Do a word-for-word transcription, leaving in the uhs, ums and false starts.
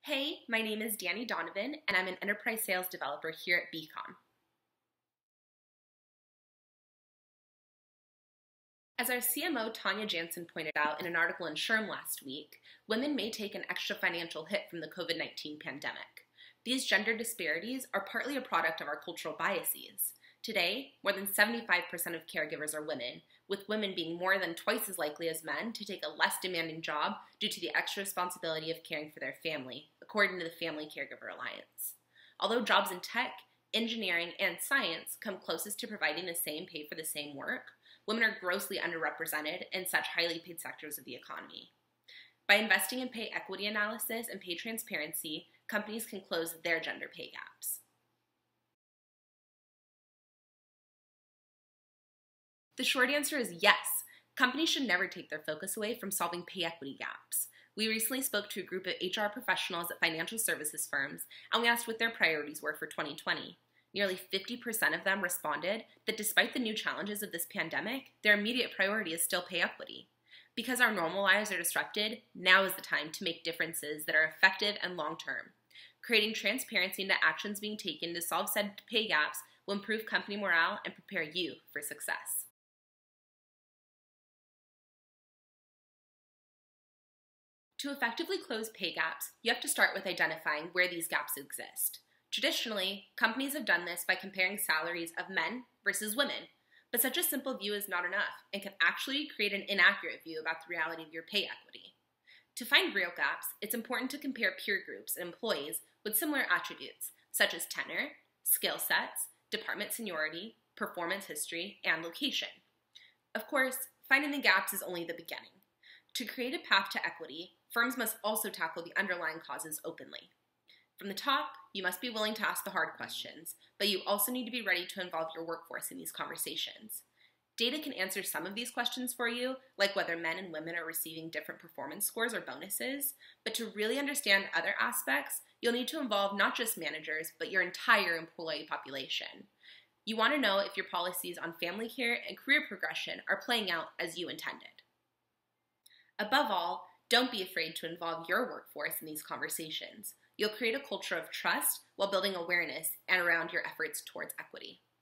Hey, my name is Danny Donovan, and I'm an enterprise sales developer here at B COM. As our C M O, Tanya Jansen, pointed out in an article in SHRM last week, women may take an extra financial hit from the COVID nineteen pandemic. These gender disparities are partly a product of our cultural biases. Today, more than seventy-five percent of caregivers are women, with women being more than twice as likely as men to take a less demanding job due to the extra responsibility of caring for their family, according to the Family Caregiver Alliance. Although jobs in tech, engineering, and science come closest to providing the same pay for the same work, women are grossly underrepresented in such highly paid sectors of the economy. By investing in pay equity analysis and pay transparency, companies can close their gender pay gaps. The short answer is yes. Companies should never take their focus away from solving pay equity gaps. We recently spoke to a group of H R professionals at financial services firms, and we asked what their priorities were for twenty twenty. Nearly fifty percent of them responded that despite the new challenges of this pandemic, their immediate priority is still pay equity. Because our normal lives are disrupted, now is the time to make differences that are effective and long-term. Creating transparency into actions being taken to solve said pay gaps will improve company morale and prepare you for success. To effectively close pay gaps, you have to start with identifying where these gaps exist. Traditionally, companies have done this by comparing salaries of men versus women, but such a simple view is not enough and can actually create an inaccurate view about the reality of your pay equity. To find real gaps, it's important to compare peer groups and employees with similar attributes, such as tenure, skill sets, department seniority, performance history, and location. Of course, finding the gaps is only the beginning. To create a path to equity, firms must also tackle the underlying causes openly. From the top, you must be willing to ask the hard questions, but you also need to be ready to involve your workforce in these conversations. Data can answer some of these questions for you, like whether men and women are receiving different performance scores or bonuses, but to really understand other aspects, you'll need to involve not just managers, but your entire employee population. You want to know if your policies on family care and career progression are playing out as you intended. Above all, don't be afraid to involve your workforce in these conversations. You'll create a culture of trust while building awareness and around your efforts towards equity.